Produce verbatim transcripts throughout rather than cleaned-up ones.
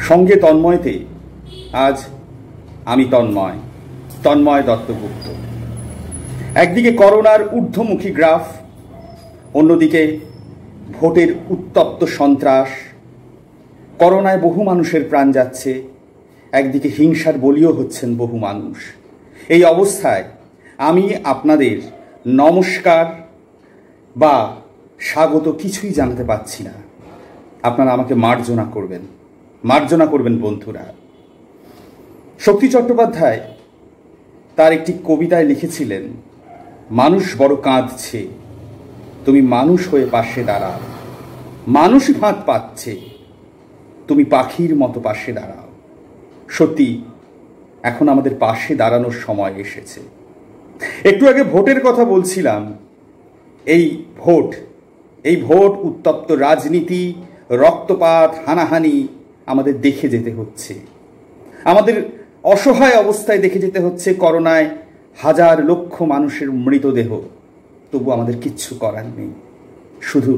সঙ্গে তন্ময়তে আজ আমি তন্ময় তন্ময় দত্তগুপ্ত। একদিকে করোনার ঊর্ধ্বমুখী গ্রাফ, অন্যদিকে ভোটের উত্তপ্ত সন্ত্রাস। করোনায় বহু মানুষের প্রাণ যাচ্ছে, একদিকে হিংসার বলিও হচ্ছেন বহু মানুষ। এই অবস্থায় আমি আপনাদের নমস্কার বা স্বাগত কিছুই জানাতে পারছি না। আপনারা আমাকে মার্জনা করবেন, মার্জনা করবেন বন্ধুরা। শক্তি চট্টোপাধ্যায় তার একটি কবিতায় লিখেছিলেন, মানুষ বড় কাঁদছে, তুমি মানুষ হয়ে পাশে দাঁড়াও। মানুষ ভাত পাচ্ছে, তুমি পাখির মতো পাশে দাঁড়াও। সত্যি এখন আমাদের পাশে দাঁড়ানোর সময় এসেছে। একটু আগে ভোটের কথা বলছিলাম। এই ভোট এই ভোট উত্তপ্ত রাজনীতি, রক্তপাত, হানাহানি আমাদের দেখে যেতে হচ্ছে। আমাদের অসহায় অবস্থায় দেখে যেতে হচ্ছে করোনায় হাজার লক্ষ মানুষের মৃতদেহ। তবু আমাদের কিচ্ছু করার নেই, শুধু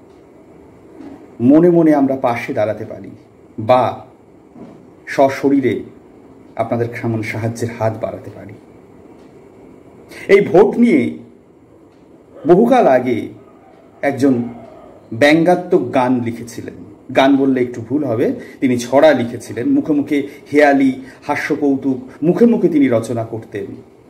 মনে মনে আমরা পাশে দাঁড়াতে পারি বা সশরীরে আপনাদের কেমন সাহায্যের হাত বাড়াতে পারি। এই ভোট নিয়ে বহুকাল আগে একজন ব্যঙ্গাত্মক গান লিখেছিলেন। গান বললে একটু ভুল হবে, তিনি ছড়া লিখেছিলেন। মুখে মুখে হেয়ালি, হাস্যকৌতুক মুখে মুখে তিনি রচনা করতেন।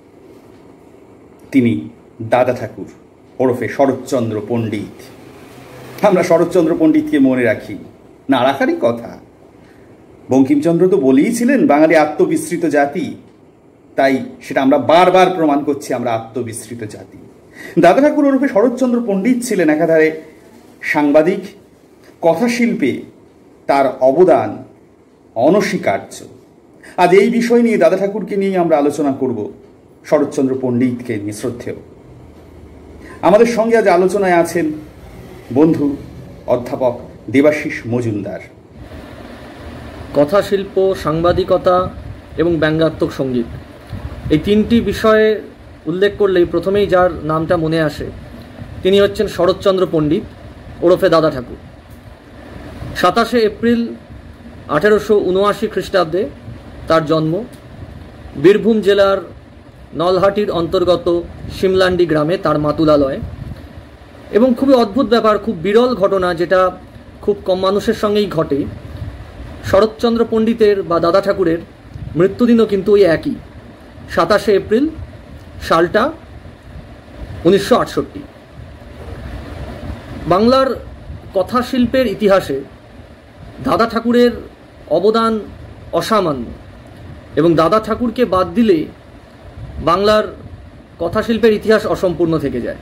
তিনি দাদা ঠাকুর ওরফে শরৎচন্দ্র পণ্ডিত। আমরা শরৎচন্দ্র পণ্ডিতকে মনে রাখি, না রাখারই কথা। বঙ্কিমচন্দ্র তো বলেইছিলেন বাঙালি আত্মবিস্মৃত জাতি, তাই সেটা আমরা বারবার প্রমাণ করছি, আমরা আত্মবিস্মৃত জাতি। দাদা ঠাকুর ওরফে শরৎচন্দ্র পণ্ডিত ছিলেন একাধারে সাংবাদিক, কথাশিল্পে তার অবদান অনস্বীকার্য। আজ এই বিষয় নিয়ে দাদা ঠাকুরকে নিয়ে আমরা আলোচনা করব, শরৎচন্দ্র পণ্ডিতকে নিয়ে শ্রদ্ধেয়। আমাদের সঙ্গে আজ আলোচনায় আছেন বন্ধু অধ্যাপক দেবাশিস মজুমদার। কথাশিল্প, সাংবাদিকতা এবং ব্যঙ্গাত্মক সঙ্গীত, এই তিনটি বিষয়ে উল্লেখ করলেই প্রথমেই যার নামটা মনে আসে তিনি হচ্ছেন শরৎচন্দ্র পণ্ডিত ওরফে দাদা ঠাকুর। সাতাশে এপ্রিল আঠেরোশো উনআশি খ্রিস্টাব্দে তার জন্ম বীরভূম জেলার নলহাটির অন্তর্গত শিমলান্ডি গ্রামে তার মাতুলালয়ে। এবং খুবই অদ্ভুত ব্যাপার, খুব বিরল ঘটনা, যেটা খুব কম মানুষের সঙ্গেই ঘটে। শরৎচন্দ্র পণ্ডিতের বা দাদা ঠাকুরের মৃত্যুদিনও কিন্তু ওই একই, সাতাশে এপ্রিল, সালটা উনিশশো আটষট্টি। বাংলার কথাশিল্পের ইতিহাসে দাদা ঠাকুরের অবদান অসামান্য, এবং দাদা ঠাকুরকে বাদ দিলে বাংলার কথাশিল্পের ইতিহাস অসম্পূর্ণ থেকে যায়।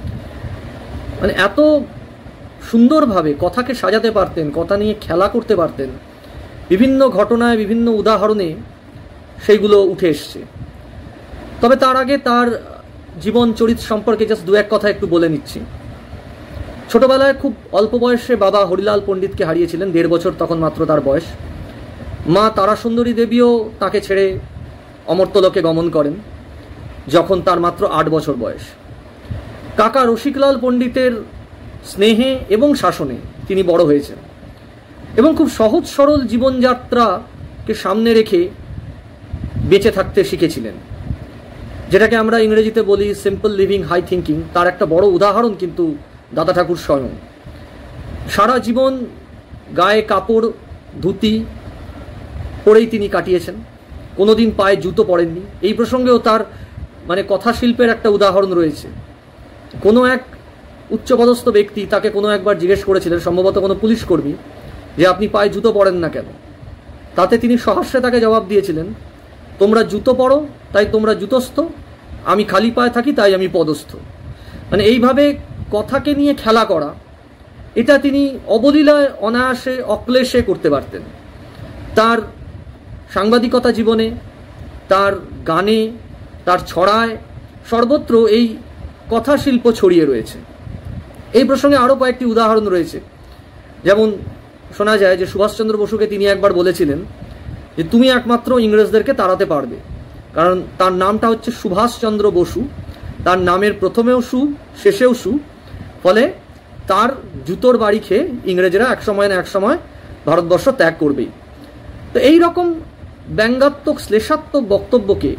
মানে এত সুন্দরভাবে কথাকে সাজাতে পারতেন, কথা নিয়ে খেলা করতে পারতেন, বিভিন্ন ঘটনায় বিভিন্ন উদাহরণে সেইগুলো উঠে এসছে। তবে তার আগে তার জীবন চরিত্র সম্পর্কে জাস্ট দু এক কথা একটু বলে নিচ্ছি। ছোটবেলায় খুব অল্প বয়সে বাবা হরিলাল পণ্ডিতকে হারিয়েছিলেন, দেড় বছর তখন মাত্র তার বয়স। মা তারাসুন্দরী দেবীও তাকে ছেড়ে অমর্ত্যলোকে গমন করেন যখন তার মাত্র আট বছর বয়স। কাকা রসিকলাল পণ্ডিতের স্নেহে এবং শাসনে তিনি বড় হয়েছেন এবং খুব সহজ সরল জীবনযাত্রাকে সামনে রেখে বেঁচে থাকতে শিখেছিলেন, যেটাকে আমরা ইংরেজিতে বলি সিম্পল লিভিং হাই থিঙ্কিং। তার একটা বড় উদাহরণ কিন্তু দাদা ঠাকুর স্বয়ং। সারা জীবন গায়ে কাপড় ধুতি পরেই তিনি কাটিয়েছেন, কোনোদিন পায়ে জুতো পরেননি। এই প্রসঙ্গেও তার মানে কথাশিল্পের একটা উদাহরণ রয়েছে। কোনো এক উচ্চপদস্থ ব্যক্তি তাকে কোনো একবার জিজ্ঞেস করেছিলেন, সম্ভবত কোনো পুলিশ কর্মী, যে আপনি পায়ে জুতো পরেন না কেন? তাতে তিনি সহাস্যে তাকে জবাব দিয়েছিলেন, তোমরা জুতো পরো তাই তোমরা জুতস্থ, আমি খালি পায়ে থাকি তাই আমি পদস্থ। মানে এইভাবে কথাকে নিয়ে খেলা করা, এটা তিনি অবলীলায় অনায়াসে অক্লেশে করতে পারতেন। তার সাংবাদিকতা জীবনে, তার গানে, তার ছড়ায় সর্বত্র এই কথাশিল্প ছড়িয়ে রয়েছে। এই প্রসঙ্গে আরও কয়েকটি উদাহরণ রয়েছে। যেমন শোনা যায় যে সুভাষচন্দ্র বসুকে তিনি একবার বলেছিলেন যে তুমি একমাত্র ইংরেজদেরকে তাড়াতে পারবে, কারণ তার নামটা হচ্ছে সুভাষচন্দ্র বসু, তার নামের প্রথমেও সু শেষেও সু, ফলে তার জুতোর বাড়ি খেয়ে ইংরেজরা এক সময় না এক সময় ভারতবর্ষ ত্যাগ করবেই। তো এই রকম ব্যঙ্গাত্মক শ্লেষাত্মক বক্তব্যকে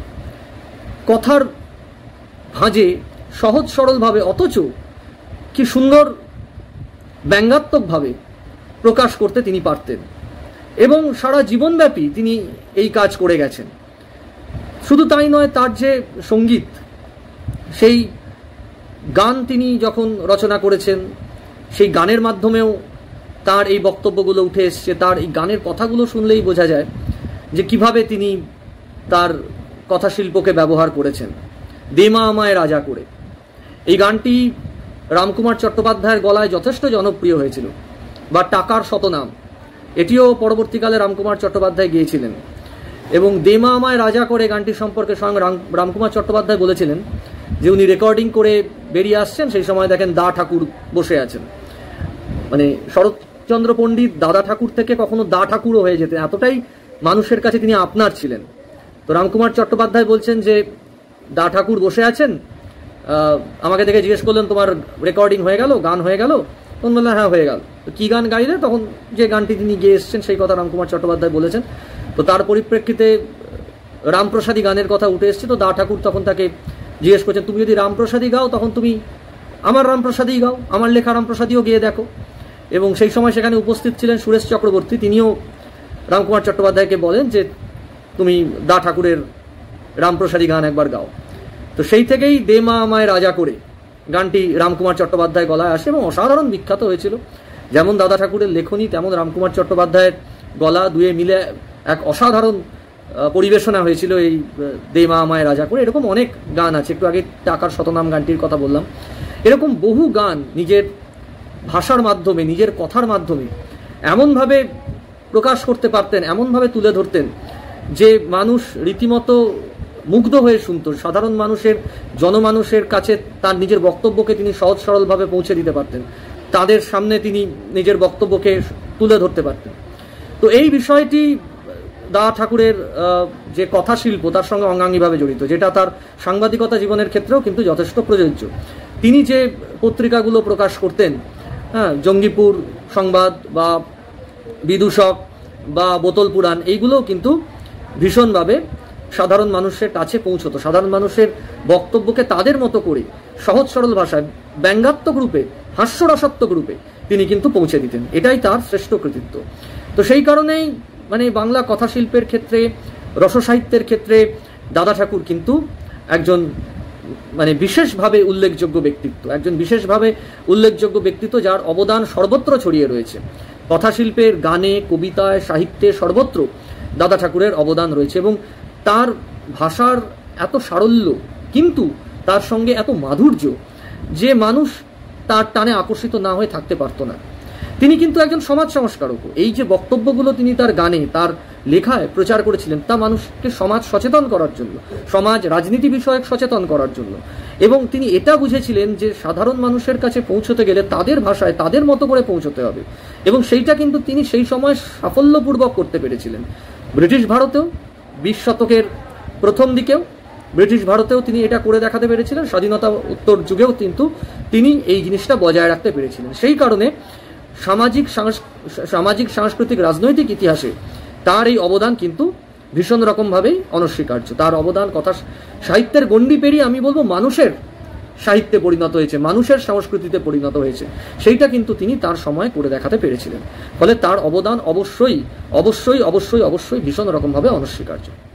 কথার ভাঁজে সহজ সরলভাবে অথচ কি সুন্দর ব্যঙ্গাত্মকভাবে প্রকাশ করতে তিনি পারতেন এবং সারা জীবনব্যাপী তিনি এই কাজ করে গেছেন। শুধু তাই নয়, তার যে সঙ্গীত, সেই গান তিনি যখন রচনা করেছেন সেই গানের মাধ্যমেও তার এই বক্তব্যগুলো উঠে এসছে। তার এই গানের কথাগুলো শুনলেই বোঝা যায় যে কিভাবে তিনি তার কথাশিল্পকে ব্যবহার করেছেন। দে মা আমায় রাজা করে, এই গানটি রামকুমার চট্টোপাধ্যায়ের গলায় যথেষ্ট জনপ্রিয় হয়েছিল, বা টাকার শতনাম, এটিও পরবর্তীকালে রামকুমার চট্টোপাধ্যায় গেয়েছিলেন। এবং দে মা আমায় রাজা করে গানটি সম্পর্কে স্বয়ং রাম রামকুমার চট্টোপাধ্যায় বলেছিলেন যে উনি রেকর্ডিং করে বেরিয়ে আসছেন, সেই সময় দেখেন দা ঠাকুর বসে আছেন। মানে শরৎচন্দ্র পণ্ডিত দাদা ঠাকুর থেকে কখনো দা ঠাকুরও হয়ে যেতেন, এতটাই মানুষের কাছে তিনি আপনার ছিলেন। তো রামকুমার চট্টোপাধ্যায় বলছেন যে দা ঠাকুর বসে আছেন, আমাকে দেখে জিজ্ঞেস করলেন তোমার রেকর্ডিং হয়ে গেল, গান হয়ে গেল? তখন বললেন হ্যাঁ হয়ে গেল। তো কী গান গাইলে? তখন যে গানটি তিনি গেয়ে এসছেন সেই কথা রামকুমার চট্টোপাধ্যায় বলেছেন। তো তার পরিপ্রেক্ষিতে রামপ্রসাদী গানের কথা উঠে এসছে। তো দা ঠাকুর তখন তাকে জিজ্ঞেস করছেন তুমি যদি রামপ্রসাদী গাও তখন তুমি আমার রামপ্রসাদী গাও, আমার লেখা রামপ্রসাদীও গিয়ে দেখো। এবং সেই সময় সেখানে উপস্থিত ছিলেন সুরেশ চক্রবর্তী, তিনিও রামকুমার চট্টোপাধ্যায়কে বলেন যে তুমি দা ঠাকুরের রামপ্রসাদী গান একবার গাও। তো সেই থেকেই দে মা আমায় রাজা করে গানটি রামকুমার চট্টোপাধ্যায় গলায় আসে এবং অসাধারণ বিখ্যাত হয়েছিল। যেমন দাদা ঠাকুরের লেখনী তেমন রামকুমার চট্টোপাধ্যায়ের গলা, দুয়ে মিলে এক অসাধারণ পরিবেশনা হয়েছিল এই দে মা আমায় রাজা করে। এরকম অনেক গান আছে, একটু আগে টাকার শতনাম গানটির কথা বললাম। এরকম বহু গান নিজের ভাষার মাধ্যমে, নিজের কথার মাধ্যমে এমনভাবে প্রকাশ করতে পারতেন, এমনভাবে তুলে ধরতেন যে মানুষ রীতিমতো মুগ্ধ হয়ে শুনত। সাধারণ মানুষের, জনমানুষের কাছে তার নিজের বক্তব্যকে তিনি সহজ সরলভাবে পৌঁছে দিতে পারতেন, তাদের সামনে তিনি নিজের বক্তব্যকে তুলে ধরতে পারতেন। তো এই বিষয়টি দা ঠাকুরের যে কথা শিল্প তার সঙ্গে অঙ্গাঙ্গিভাবে জড়িত, যেটা তার সাংবাদিকতা জীবনের ক্ষেত্রেও কিন্তু যথেষ্ট প্রযোজ্য। তিনি যে পত্রিকাগুলো প্রকাশ করতেন, হ্যাঁ, জঙ্গিপুর সংবাদ বা বিদূষক বা বোতল পুরাণ, এইগুলোও কিন্তু ভীষণভাবে সাধারণ মানুষের কাছে পৌঁছতো। সাধারণ মানুষের বক্তব্যকে তাদের মতো করে সহজ সরল ভাষায়, ব্যঙ্গাত্মক রূপে, হাস্যরসাত্মক রূপে তিনি কিন্তু পৌঁছে দিতেন। এটাই তার শ্রেষ্ঠ কৃতিত্ব। তো সেই কারণেই মানে বাংলা কথাশিল্পের ক্ষেত্রে, রসসাহিত্যের ক্ষেত্রে দাদা ঠাকুর কিন্তু একজন মানে বিশেষভাবে উল্লেখযোগ্য ব্যক্তিত্ব, একজন বিশেষভাবে উল্লেখযোগ্য ব্যক্তিত্ব যার অবদান সর্বত্র ছড়িয়ে রয়েছে। কথাশিল্পের গানে, কবিতায়, সাহিত্যে সর্বত্র দাদা ঠাকুরের অবদান রয়েছে। এবং তার ভাষার এত সারল্য, কিন্তু তার সঙ্গে এত মাধুর্য যে মানুষ তার টানে আকর্ষিত না হয়ে থাকতে পারত না। তিনি কিন্তু একজন সমাজ সংস্কারকও। এই যে বক্তব্যগুলো তিনি তার গানে, তার লেখায় প্রচার করেছিলেন, তা মানুষকে সমাজ সচেতন করার জন্য, সমাজ রাজনীতি বিষয়ক সচেতন করার জন্য। এবং তিনি এটা বুঝেছিলেন যে সাধারণ মানুষের কাছে পৌঁছতে গেলে তাদের ভাষায়, তাদের মতো করে পৌঁছতে হবে। এবং সেইটা কিন্তু তিনি সেই সময় সাফল্যপূর্বক করতে পেরেছিলেন। ব্রিটিশ ভারতেও, বিশ শতকের প্রথম দিকেও ব্রিটিশ ভারতেও তিনি এটা করে দেখাতে পেরেছিলেন। স্বাধীনতা উত্তর যুগেও কিন্তু তিনি এই জিনিসটা বজায় রাখতে পেরেছিলেন। সেই কারণে সামাজিক সামাজিক সাংস্কৃতিক রাজনৈতিক ইতিহাসে তার এই অবদান কিন্তু ভীষণ রকমভাবেই অনস্বীকার্য। তার অবদান কথা সাহিত্যের গণ্ডি পেরিয়ে আমি বলবো মানুষের সাহিত্যে পরিণত হয়েছে, মানুষের সংস্কৃতিতে পরিণত হয়েছে। সেইটা কিন্তু তিনি তার সময় করে দেখাতে পেরেছিলেন। ফলে তার অবদান অবশ্যই অবশ্যই অবশ্যই অবশ্যই ভীষণ রকমভাবে অনস্বীকার্য।